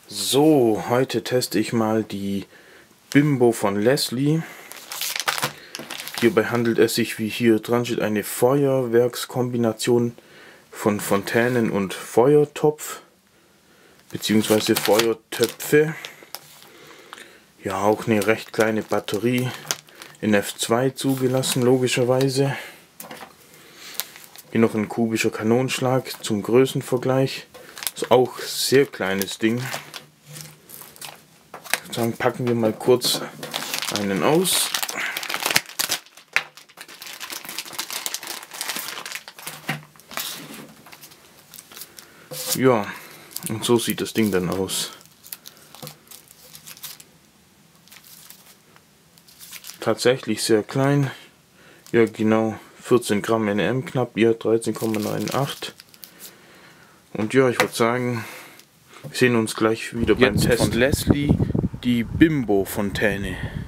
So, heute teste ich mal die Bimbo von Leslie. Hierbei handelt es sich, wie hier dran steht, eine Feuerwerkskombination von Fontänen und Feuertopf bzw. Feuertöpfe. Ja, auch eine recht kleine Batterie in F2 zugelassen, logischerweise. Hier noch ein kubischer Kanonenschlag zum Größenvergleich. Ist auch ein sehr kleines Ding. Dann packen wir mal kurz einen aus. Ja, und so sieht das Ding dann aus. Tatsächlich sehr klein. Ja, genau 14 Gramm NM knapp, ja 13,98. Und ja, ich würde sagen, wir sehen uns gleich wieder beim Test von Leslie, die Bimbo Fontäne.